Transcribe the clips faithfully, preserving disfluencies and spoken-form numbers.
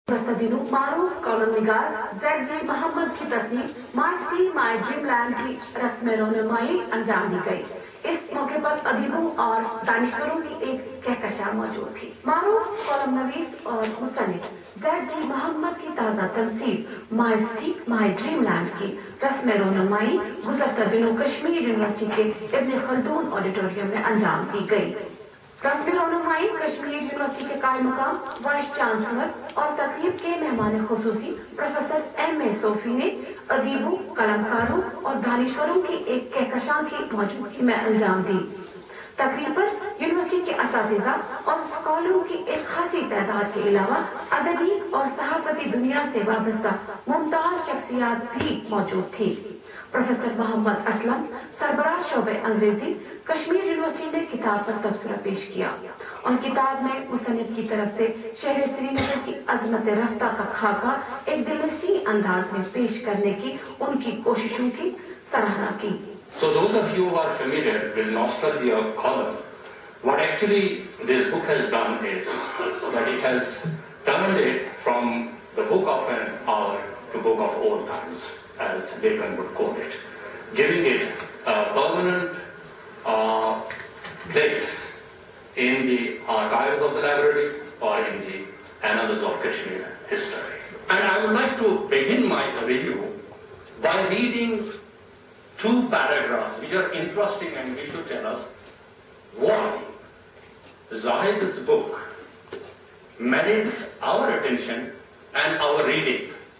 دنوں معروف کالم نگار زیڈ جی محمد کی تصنیف my city my dream land کی رسم رونمائی انجام دی گئی. اس موقع پر ادیبوں اور دانشوروں کی ایک کہکشاں موجود تھی. معروف کالم نویس اور مصنف زیڈ جی محمد کی تازہ تنصیب my city my dream land کی رسم رونمائی گزشتہ دنوں کشمیر یونیورسٹی کے ابن خلدون آڈیٹوریم میں انجام دی گئی. رسم رونمائی کشمیر یونیورسٹی کے قائم مقام وائس چانسلر اور تقریب کے مہمان خصوصی پروفیسر ایم اے صوفی نے ادیبوں، قلمکاروں اور دانشوروں کی ایک کہکشاں کی موجودگی میں انجام دی. تقریب پر یونیورسٹی کے اساتذہ اور اسکالروں کی ایک خاصی تعداد کے علاوہ ادبی اور صحافتی دنیا سے وابستہ ممتاز شخصیات بھی موجود تھی. پروفیسر محمد اسلم سربراہ شعبہ انگریزی کشمیر یونیورسٹی نے کتاب پر تبصرہ پیش کیا اور کتاب میں مصنف کی طرف سے شہر سری نگر کی عظمت رفتہ کا خاکہ ایک دلنشین انداز میں پیش کرنے کی ان کی کوششوں کی سراہنا کی. So those of you who are familiar with Nostalgia column, what actually this book has done is that it has turned it from the book of an hour to book of old times, as Bacon would call it, giving it a permanent uh, place in the archives of the library or in the annals of Kashmir history. And I would like to begin my review by reading two paragraphs which are interesting and which should tell us why Zahid's book merits our attention and our reading,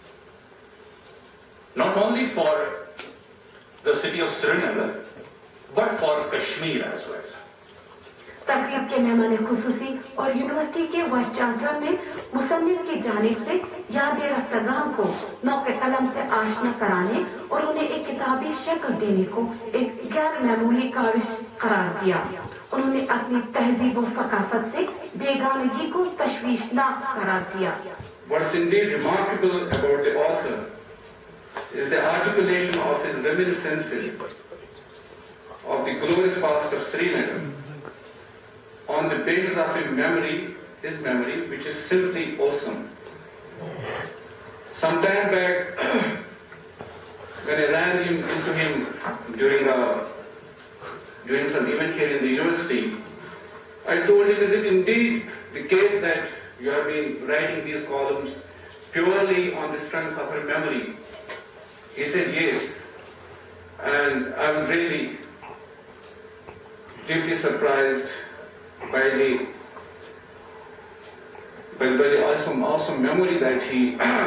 not only for the city of Srinagar but for Kashmir as well. تقریب کے مہمان خصوصی اور university کے vice chancellor نے مصنف کی جانب سے یاد رفتگان کو نوق قلم سے آشنا کرانے اور انہیں ایک کتابی شکل دینے کو ایک غیر معمولی کاوش قرار دیا. انہوں نے اپنی تہذیب و ثقافت سے بیگانگی کو تشویشناک قرار دیا. What's indeed remarkable about the author is the articulation of his reminiscences of the glorious past of Srinagar on the basis of a memory, his memory, which is simply awesome. Some time back, when I ran him, into him during, a, during some event here in the university, I told him, is it indeed the case that you have been writing these columns purely on the strength of her memory? He said yes, and I was really deeply surprised by the by, by the awesome awesome memory that he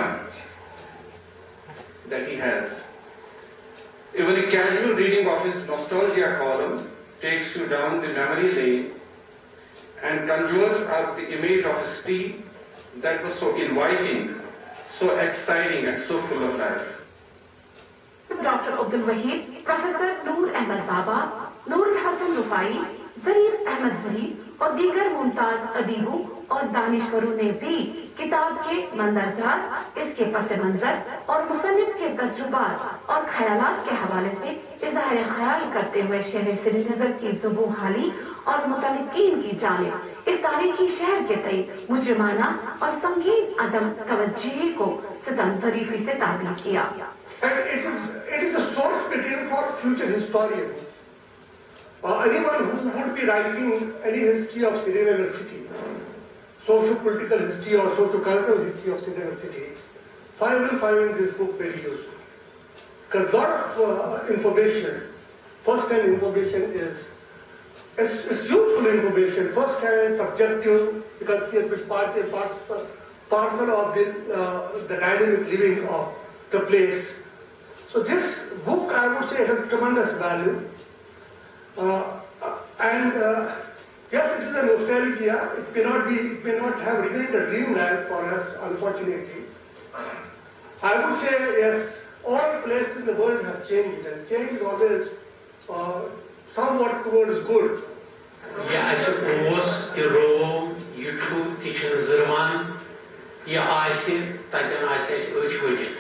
that he has. Even a casual reading of his Nostalgia column takes you down the memory lane and conjures up the image of a city that was so inviting, so exciting and so full of life. Doctor Abdul Wahid, professor Noor Ahmad Baba, Noor حسن رفائی، ظہیر احمد ظہیر اور دیگر ممتاز ادیبوں اور دانشوروں نے بھی کتاب کے مندرجات، اس کے پس منظر اور مصنف کے تجربات اور خیالات کے حوالے سے اظہار خیال کرتے ہوئے شہر سری نگر کی زبوں حالی اور متعلقین کی جانب اس تاریخی شہر کے تئیں مجرمانہ اور سنگین عدم توجہی کو ستم ظریفی سے تعبیر کیا. And it is, it is a source material for future historians. Uh, anyone who would be writing any history of Srinagar city, socio-political history or socio-cultural history of Srinagar city, find, will find this book very useful. Because a lot of uh, information, first-hand information is, is, is useful information, first-hand, subjective, because it is part and parcel, parcel of the, uh, the dynamic living of the place. So this book, I would say, has tremendous value. Uh, and uh, yes, it is a nostalgia. It may not be, it may not have remained a dreamland for us, unfortunately. I would say, yes, all places in the world have changed, and change is always uh, somewhat towards good. Yeah, I suppose the Rome, you should teach in Zerman, yeah, I see, Titan, I say, which we did.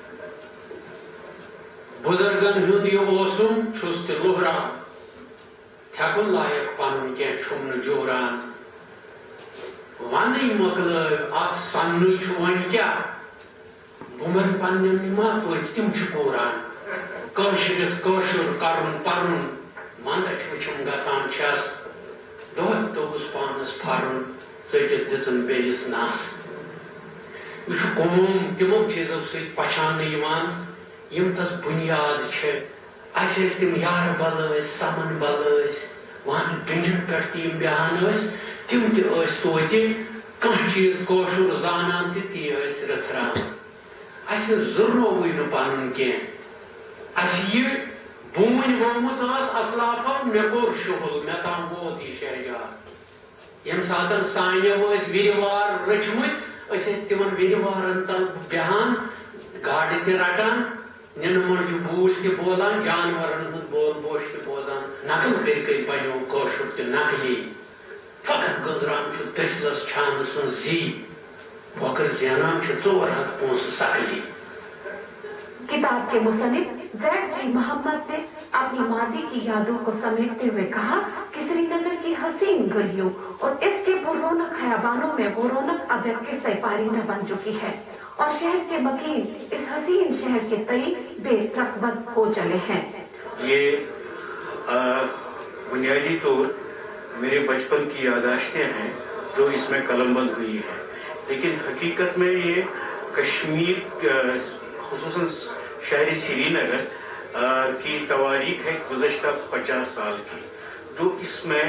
Buzargan hund ye osum chust luhran thakun layak panun ke chumnu joran ونی مکل ات سن ون کیا بمن پنن ما پت تم قرآن کشرس کشر کرن پرن مندچ وچم گژھان چھس دہ توس پانس پھرن ژٹتھ دژن بیس نس یہ قوم تمو چیزو ست پچھانہ یم تس بنیاد اس تم یار بل سمن بل وان ڈنجن پہ تم بیان تم توتہ کھانا چیز کوشر زانان تی رچران اس ضرور نا پن کی یہ بون ورمت اسلافو مے کور شہل مے تام ووت یہ شہجار یم سات سانو وروار رچمت تم وروارن تل بہان گاڑ تہ رٹان نن مرجو بول تہ بولان جانورن ہند بول بوش تہ بوزان نقل کر کر بنو کوشر تہ نقلی فقط گزران دسلس چھان سن زی وکر زینان ژور ہتھ پونسہ سکلی. کتاب کے مصنف زید جی محمد نے اپنی ماضی کی یادوں کو سمیٹتے ہوئے کہا کہ سری نگر کی حسین گلیوں اور اس کے پر رونق خیابانوں میں وہ رونق اب ایک قصہ پارینہ بن چکی ہے اور شہر کے مکین اس حسین شہر کے تئیں بے رغبت ہو چلے ہیں. یہ بنیادی طور میرے بچپن کی یادداشتیں ہیں جو اس میں قلم بند ہوئی ہیں، لیکن حقیقت میں یہ کشمیر خصوصاً شہر سری نگر کی تواریخ ہے گزشتہ پچاس سال کی، جو اس میں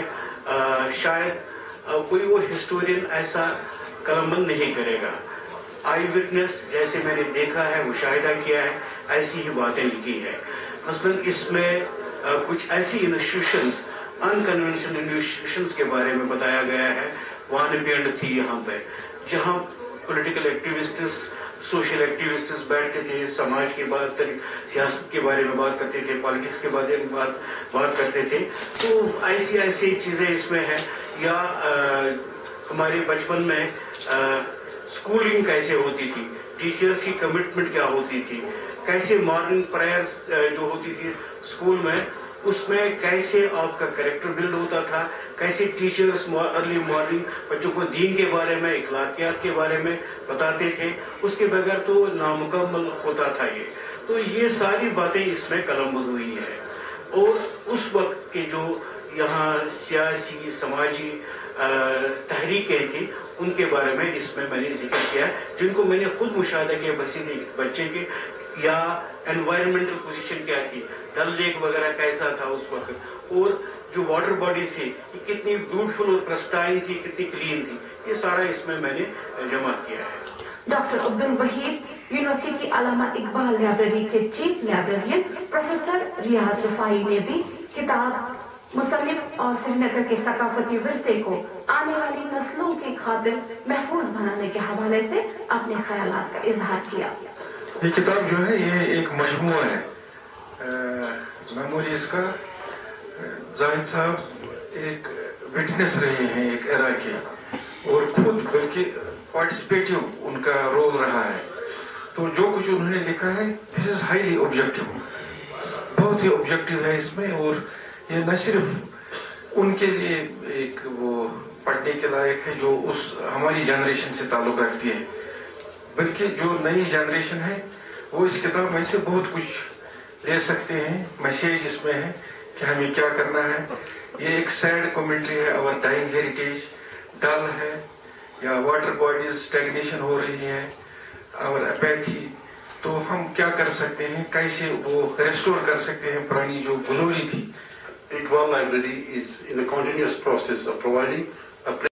شاید کوئی اور ہسٹورین ایسا قلم بند نہیں کرے گا. آئی وٹنس جیسے میں نے دیکھا ہے، مشاہدہ کیا ہے، ایسی ہی باتیں لکھی ہے. مثلاً اس میں کچھ ایسی انسٹیٹیوشنز انکنونشنل انسٹیٹیوشنز کے بارے میں بتایا گیا ہے. وان پینڈ تھی یہاں پہ جہاں پولیٹیکل ایکٹیوسٹس سوشل ایکٹیوسٹس بیٹھتے تھے، سماج کی بات سیاست کے بارے میں بات کرتے تھے، پالیٹکس کے بارے میں بات بات کرتے تھے. تو ایسی ایسی چیزیں اس میں ہیں. یا ہمارے بچپن میں اسکولنگ کیسے ہوتی تھی، ٹیچرز کی کمٹمنٹ کیا ہوتی تھی، کیسے مارننگ پریئرز جو ہوتی تھی اسکول میں، اس میں کیسے آپ کا کریکٹر بلڈ ہوتا تھا، کیسے ٹیچرز ارلی مارننگ بچوں کو دین کے بارے میں، اخلاقیات کے بارے میں بتاتے تھے. اس کے بغیر تو نامکمل ہوتا تھا یہ. تو یہ ساری باتیں اس میں قلم بند ہوئی ہے. اور اس وقت کے جو یہاں سیاسی سماجی تحریکیں تھیں ان کے بارے میں اس میں میں نے ذکر کیا، جن کو میں نے خود مشاہدہ کیا بچے کے. یا انوائرمنٹل پوزیشن کیا تھی، ڈل لیک وغیرہ کیسا تھا اس وقت، اور جو واٹر باڈیز تھی یہ کتنی بیوٹیفل اور پرسٹائن تھی، کتنی کلین تھی. یہ سارا اس میں میں نے جمع کیا ہے. ڈاکٹر عبدالوحید یونیورسٹی کی علامہ اقبال لائبریری کے chief librarian professor Riaz Rifai نے بھی کتاب مصنف اور سری نگر کے ثقافتی ورثے کو آنے والی نسلوں کی خاطر محفوظ بنانے کے حوالے سے اپنے خیالات کا اظہار کیا. یہ کتاب جو ہے یہ ایک مجموعہ ہے میموریز کا. زاہد صاحب ایک وٹنس رہے ہیں ایک ایرا کے، اور خود بلکہ پارٹیسپیٹیو ان کا رول رہا ہے. تو جو کچھ انہوں نے لکھا ہے دس از ہائیلی آبجیکٹیو، بہت ہی آبجیکٹیو ہے اس میں. اور یہ نہ صرف ان کے لیے ایک وہ پڑھنے کے لائق ہے جو اس ہماری جنریشن سے تعلق رکھتی ہے، بلکہ جو نئی جنریشن ہے وہ اس کتاب میں سے بہت کچھ لے سکتے ہیں. میسیج اس میں ہے کہ ہمیں کیا کرنا ہے. یہ ایک سیڈ کمنٹری ہے اور ڈائنگ ہیریٹیج ڈل ہے، یا واٹر باڈیز اسٹیگنیشن ہو رہی ہے اور اپیتھی. تو ہم کیا کر سکتے ہیں، کیسے وہ ریسٹور کر سکتے ہیں پرانی جو گلوری تھی. Iqbal Library is in a continuous process of providing a